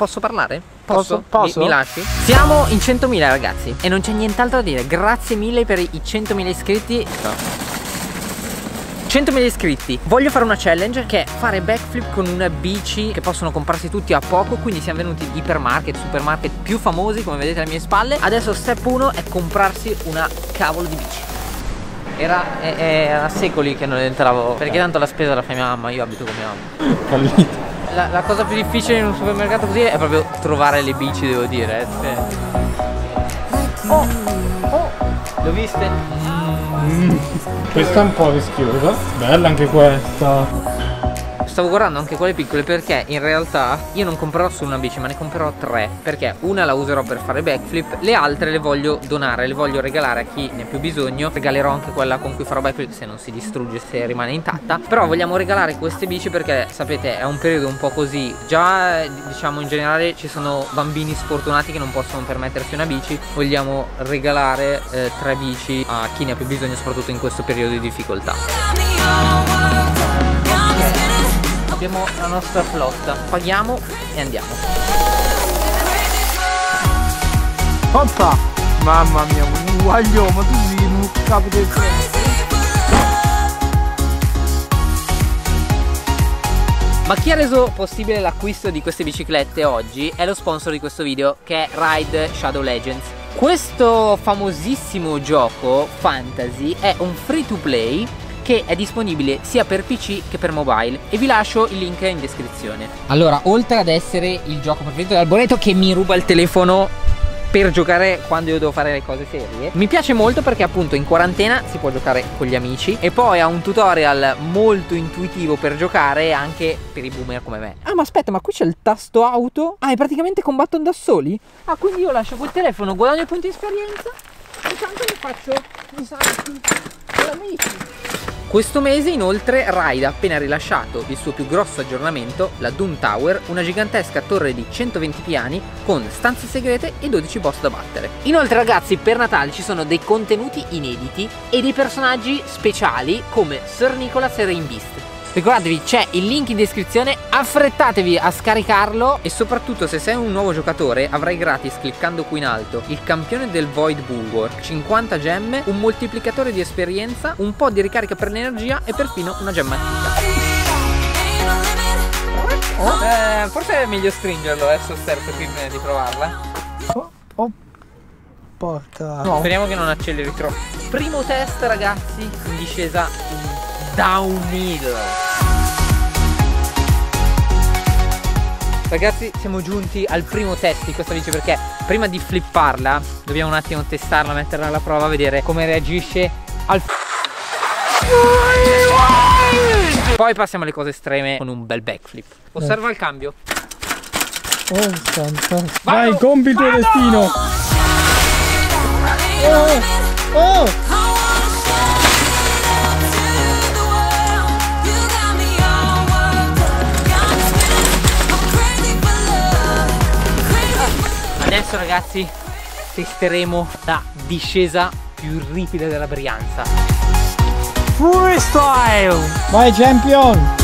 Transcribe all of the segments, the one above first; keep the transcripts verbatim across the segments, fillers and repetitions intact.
posso parlare? Posso? Posso? Posso? Mi, mi lasci? Siamo in centomila ragazzi e non c'è nient'altro da dire. Grazie mille per i centomila iscritti. No. centomila iscritti. Voglio fare una challenge che è fare backflip con una bici che possono comprarsi tutti a poco. Quindi siamo venuti in ipermarket, supermarket più famosi come vedete alle mie spalle. Adesso step uno è comprarsi una cavolo di bici. Era è, è a secoli che non entravo, perché tanto la spesa la fa mia mamma, io abito con mia mamma. Fallito. La, la cosa più difficile in un supermercato così è proprio trovare le bici, devo dire. Oh, oh, le ho viste? Mm. Questa è un po' rischiosa. Bella anche questa. Stavo guardando anche quelle piccole perché in realtà io non comprerò solo una bici ma ne comprerò tre. Perché una la userò per fare backflip, le altre le voglio donare, le voglio regalare a chi ne ha più bisogno. Regalerò anche quella con cui farò backflip se non si distrugge, se rimane intatta. Però vogliamo regalare queste bici perché sapete è un periodo un po' così. Già diciamo in generale ci sono bambini sfortunati che non possono permettersi una bici. Vogliamo regalare eh, tre bici a chi ne ha più bisogno, soprattutto in questo periodo di difficoltà. Abbiamo la nostra flotta, paghiamo e andiamo. Oppa! Mamma mia, un guaglio, ma tu sei un capo del Ma chi ha reso possibile l'acquisto di queste biciclette oggi è lo sponsor di questo video, che è Ride Shadow Legends. Questo famosissimo gioco fantasy è un free to play che è disponibile sia per P C che per mobile e vi lascio il link in descrizione. Allora, oltre ad essere il gioco preferito dal Boneto che mi ruba il telefono per giocare quando io devo fare le cose serie, mi piace molto perché appunto in quarantena si può giocare con gli amici e poi ha un tutorial molto intuitivo per giocare anche per i boomer come me. Ah, ma aspetta, ma qui c'è il tasto auto? Ah, e praticamente combattono da soli? Ah, quindi io lascio quel telefono, guadagno punti di esperienza e intanto mi faccio i salti con amici. Questo mese inoltre Ride ha appena rilasciato il suo più grosso aggiornamento, la Doom Tower, una gigantesca torre di centoventi piani con stanze segrete e dodici boss da battere. Inoltre ragazzi, per Natale ci sono dei contenuti inediti e dei personaggi speciali come Sir Nicholas e Rain Beast. Ricordatevi, c'è il link in descrizione, affrettatevi a scaricarlo e soprattutto se sei un nuovo giocatore avrai gratis cliccando qui in alto il campione del Void Bulwark, cinquanta gemme, un moltiplicatore di esperienza, un po' di ricarica per l'energia e perfino una gemma antica. Oh, eh, forse è meglio stringerlo eh, sul sterzo prima di provarla. Oh, oh. Porca. No. Speriamo che non acceleri troppo. Primo test ragazzi in discesa in downhill. Ragazzi, siamo giunti al primo test di questa bici perché prima di flipparla dobbiamo un attimo testarla, metterla alla prova, vedere come reagisce al poi passiamo alle cose estreme con un bel backflip. Osserva il cambio. Oh, fantastico. Vai, compi il tuo destino. Oh, oh. Adesso ragazzi testeremo la discesa più ripida della Brianza. Freestyle! Vai champion!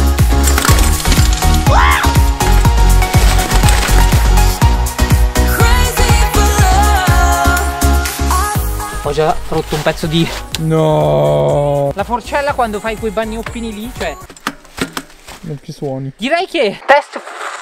Ho già rotto un pezzo di... No! La forcella quando fai quei bagnoppini lì, cioè... Non ci suoni. Direi che test...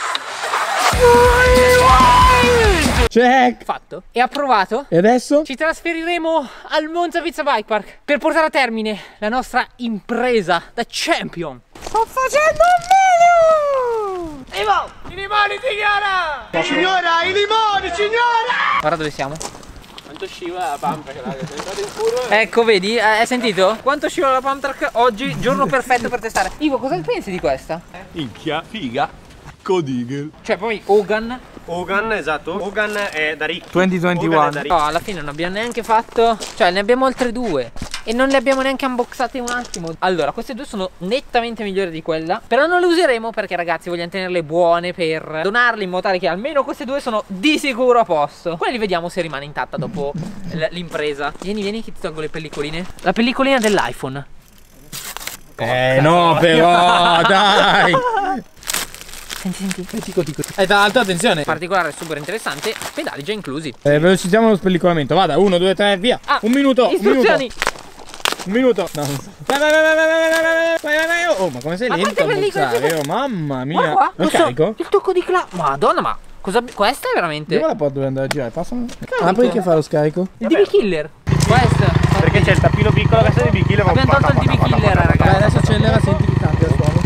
Check! Fatto e approvato. E adesso? Ci trasferiremo al Monza Pizza Bike Park per portare a termine la nostra impresa da champion. Sto facendo un video! Evo! I limoni signora! Signora, i limoni signora! Guarda dove siamo. Quanto scivola la pump track, l'ha entrato in curva. Ecco vedi, hai sentito? Quanto scivola la pump track oggi, giorno perfetto per testare. Ivo, cosa pensi di questa? Minchia, figa. Codigel. Cioè poi Hogan. Hogan, esatto. Hogan è da ricchi. duemilaventuno. No, alla fine non abbiamo neanche fatto. Cioè ne abbiamo altre due e non le abbiamo neanche unboxate un attimo. Allora, queste due sono nettamente migliori di quella, però non le useremo perché ragazzi vogliamo tenerle buone per donarle in modo tale che almeno queste due sono di sicuro a posto. Quelle li vediamo se rimane intatta dopo l'impresa. Vieni, vieni che ti tolgo le pellicoline. La pellicolina dell'iPhone. Eh no però, dai! senti, senti. Tico, tico. E tra l'altro, attenzione. Particolare super interessante, pedali già inclusi. Eh, velocizziamo lo spellicolamento. Vada, uno, due, tre, via. Ah, un minuto. Istruzioni. Un minuto. Un minuto. No, non so. Vai, vai, vai, vai, vai, vai, vai, vai, vai. Oh, ma come sei Ma lento a guarda buttare? Oh, mamma mia. Guarda qua, Lo questo- carico? il tocco di clap. Madonna, ma cosa. Questa è veramente. Dove la porto dove andare a girare? Passami. Carico. Apri che fa lo scarico? Il D B Killer. Questo. Perché c'è il tappino piccolo, questo è di B killer. Abbiamo tolto il D B Killer, Vai, ragazzi. adesso accelera, senti che cambia il suono.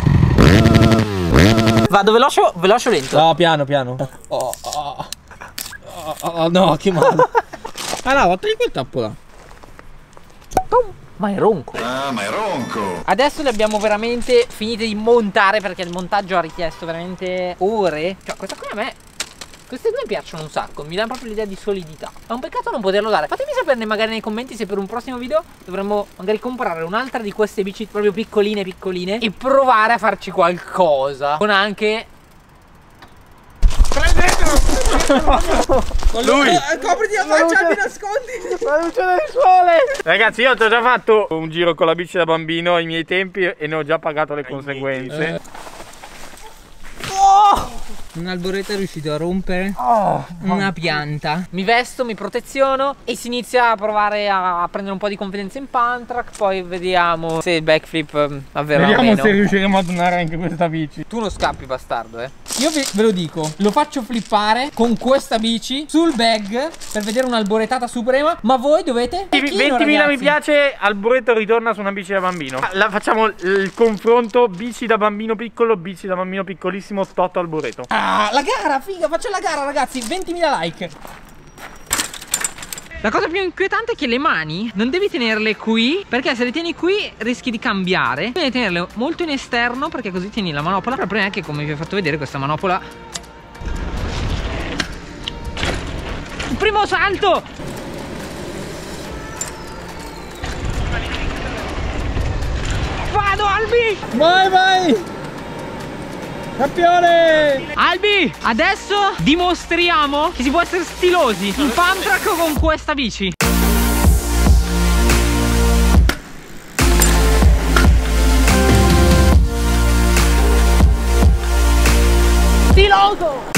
Vado veloce o veloce o lento? No, piano, piano. Oh, oh, oh, oh, no, che male. Ah no, togli quel tappo là. Ma è ronco. Ah, ma è ronco. Adesso le abbiamo veramente finite di montare perché il montaggio ha richiesto veramente ore. Cioè, questa qui a me. Queste due mi piacciono un sacco, mi danno proprio l'idea di solidità. È un peccato non poterlo dare. Fatemi saperne magari nei commenti se per un prossimo video dovremmo magari comprare un'altra di queste bici proprio piccoline piccoline e provare a farci qualcosa. Con anche... Lui! Copriti la faccia, mi nascondi! La luce del sole! Ragazzi, io ti ho già fatto un giro con la bici da bambino ai miei tempi e ne ho già pagato le conseguenze. Eh. Oh! Un alboreto è riuscito a rompere Oh, una pianta. Mi vesto, mi proteziono e si inizia a provare a prendere un po' di confidenza in Pantrack. Poi vediamo se il backflip um, avverrà o Vediamo meno. se riusciremo a donare anche questa bici. Tu non scappi, bastardo, eh. Io ve, ve lo dico, lo faccio flippare con questa bici sul bag per vedere un'alboretata suprema. Ma voi dovete ventimila mi piace, alboreto ritorna su una bici da bambino. La facciamo il confronto bici da bambino piccolo, bici da bambino piccolissimo, Toto alboreto. Ah, la gara, figa, faccio la gara ragazzi, ventimila like. La cosa più inquietante è che le mani non devi tenerle qui, perché se le tieni qui rischi di cambiare. Devi tenerle molto in esterno, perché così tieni la manopola. Però il problema è che, come vi ho fatto vedere, questa manopola... Il primo salto! Vado, Albi! Vai, vai! Campione! Albi, adesso dimostriamo che si può essere stilosi in Pantrack con questa bici. Stiloso!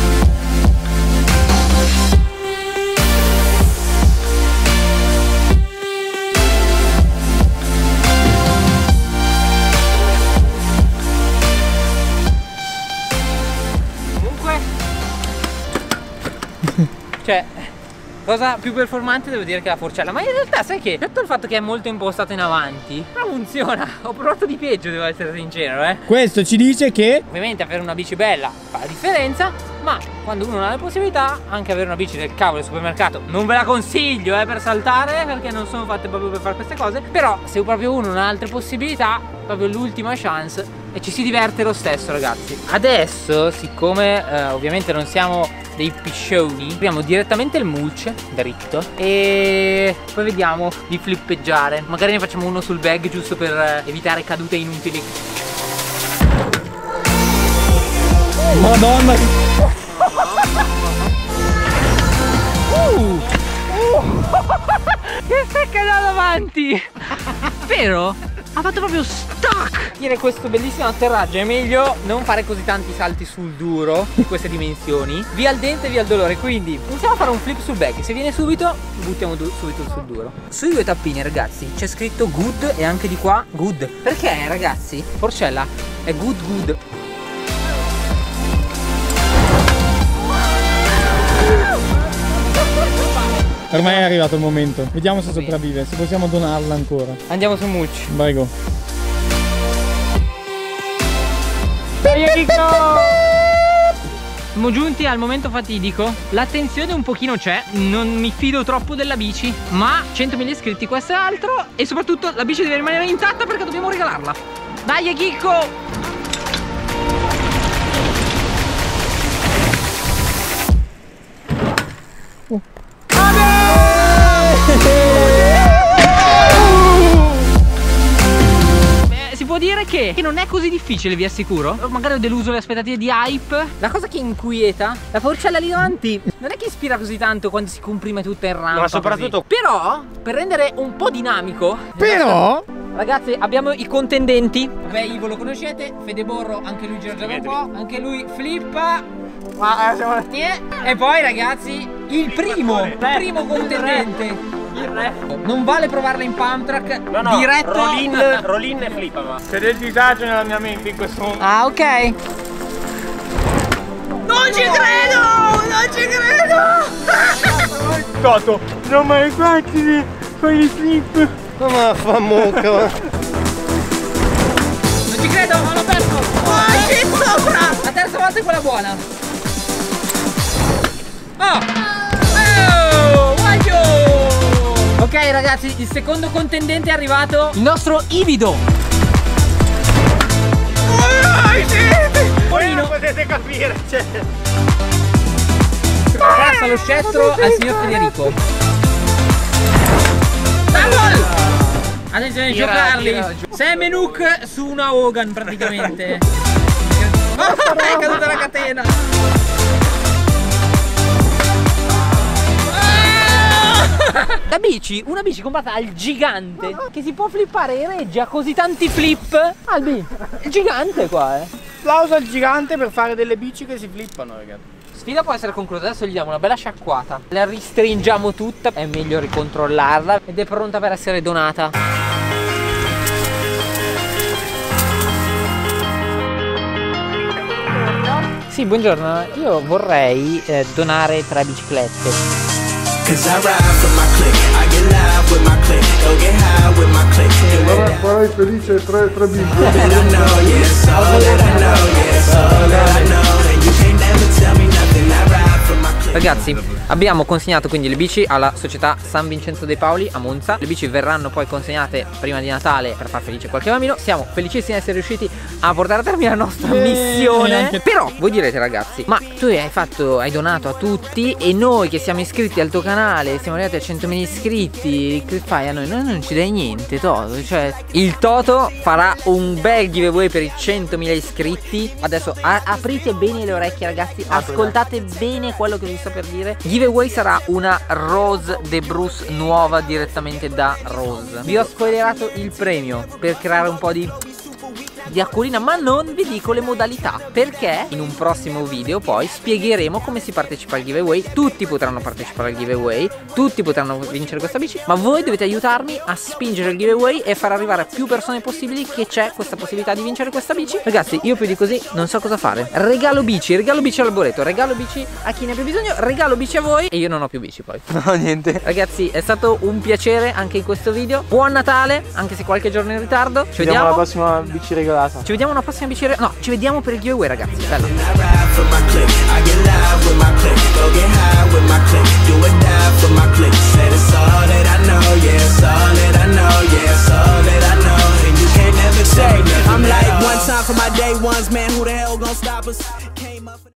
Cioè, cosa più performante devo dire che la forcella. Ma in realtà sai che, detto il fatto che è molto impostato in avanti, però funziona. Ho provato di peggio, devo essere sincero, eh. Questo ci dice che Ovviamente avere una bici bella fa la differenza, ma quando uno non ha la possibilità, anche avere una bici del cavolo del supermercato non ve la consiglio, eh, per saltare, perché non sono fatte proprio per fare queste cose. Però se proprio uno non ha altre possibilità, proprio l'ultima chance, e ci si diverte lo stesso, ragazzi. Adesso, siccome eh, ovviamente non siamo dei piscioni, apriamo direttamente il mulch dritto e poi vediamo di flippeggiare. Magari ne facciamo uno sul bag giusto per eh, evitare cadute inutili. Madonna. Uh. Che secca da davanti. Vero? Ha fatto proprio stuck. Tiene questo bellissimo atterraggio. È meglio non fare così tanti salti sul duro di queste dimensioni. Via il dente, via il dolore. Quindi iniziamo a fare un flip sul back. Se viene subito, buttiamo subito sul duro. Sui due tappini, ragazzi, c'è scritto good e anche di qua good. Perché, ragazzi, Forcella è good good. Ormai è arrivato il momento. Vediamo se sopravvive, se possiamo donarla ancora. Andiamo sul mulch. Vai, go. Siamo giunti al momento fatidico. L'attenzione un pochino c'è. Non mi fido troppo della bici, ma centomila iscritti, questo è altro. E soprattutto la bici deve rimanere intatta perché dobbiamo regalarla. Dai, Chicco! Si può dire che, che non è così difficile, vi assicuro. Magari ho deluso le aspettative di hype. La cosa che inquieta, la forcella lì davanti non è che ispira così tanto quando si comprime tutta in rampa. Ma soprattutto così. Però, per rendere un po' dinamico, Però Ragazzi, abbiamo i contendenti. Beh, Ivo lo conoscete, Fede Borro, anche lui gira già un po', anche lui flippa. Ma eh, siamo... E poi ragazzi, il primo, il primo contendente. Il re. Non vale provarla in pump track. No, no, diretto. Roll-in, roll-in e flippa, va. C'è del disagio nella mia mente in questo momento. Ah, ok. Non ci credo! Non ci credo! Toto, non mai facile fare i flip. Ma fa mucca. Non ci credo, ma l'ho perso! Oh, che sopra! La terza volta è quella buona. Oh! Oh! Guaglio! Ok ragazzi, il secondo contendente è arrivato. Il nostro Ivido. Oh, voi non potete capire, cioè. Passa lo scettro al signor Federico. Gol! Attenzione, giocarli. Semenuk su una Hogan praticamente. Oh, è caduta la catena. La bici, una bici comprata al gigante che si può flippare e regge così tanti flip. Albi, il gigante qua, eh. Applauso al gigante per fare delle bici che si flippano, ragazzi. Sfida può essere conclusa, adesso gli diamo una bella sciacquata. La ristringiamo tutta, è meglio ricontrollarla ed è pronta per essere donata. Sì, buongiorno, io vorrei eh, donare tre biciclette. Farai felice tre, tre bimbi. Ragazzi, abbiamo consegnato quindi le bici alla società San Vincenzo dei Paoli a Monza. Le bici verranno poi consegnate prima di Natale per far felice qualche bambino. Siamo felicissimi di essere riusciti a portare a termine la nostra missione. Però voi direte ragazzi, ma tu hai fatto, hai donato a tutti e noi che siamo iscritti al tuo canale, siamo arrivati a centomila iscritti, che fai a noi? Noi non ci dai niente, Toto. Cioè, il Toto farà un bel giveaway per i centomila iscritti. Adesso aprite bene le orecchie ragazzi, ascoltate bene quello che vi sto per dire. Giveaway sarà una Rose de Bruce nuova direttamente da Rose. Vi ho spoilerato il premio per creare un po' di di acquolina, ma non vi dico le modalità perché in un prossimo video poi spiegheremo come si partecipa al giveaway. Tutti potranno partecipare al giveaway, tutti potranno vincere questa bici, ma voi dovete aiutarmi a spingere il giveaway e far arrivare a più persone possibili che c'è questa possibilità di vincere questa bici. Ragazzi, io più di così non so cosa fare. Regalo bici, regalo bici all'arboreto, regalo bici a chi ne ha più bisogno, regalo bici a voi e io non ho più bici poi. No, niente. Ragazzi, è stato un piacere anche in questo video. Buon Natale, anche se qualche giorno in ritardo. Ci vediamo alla prossima bici regalata. Ci vediamo alla prossima bici. No, ci vediamo per il giveaway, ragazzi. Bello.